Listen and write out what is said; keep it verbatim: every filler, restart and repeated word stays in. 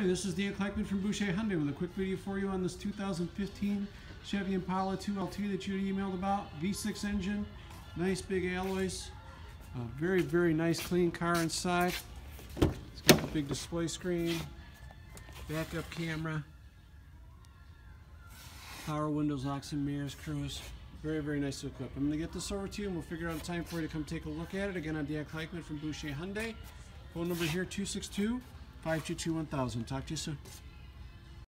morning. This is Dan Clikeman from Boucher Hyundai with a quick video for you on this two thousand fifteen Chevy Impala two L T that you emailed about. V six engine, nice big alloys, a very, very nice clean car inside. It's got the big display screen, backup camera, power windows, locks and mirrors, cruise. Very, very nice to equip. I'm going to get this over to you and we'll figure out a time for you to come take a look at it. Again, I'm Dan Clikeman from Boucher Hyundai. Phone number here, two six two, five two two, one thousand. Talk to you soon.